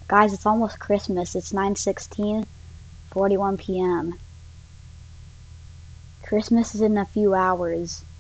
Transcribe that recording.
Guys, it's almost Christmas. It's 9:16, 41 p.m. Christmas is in a few hours.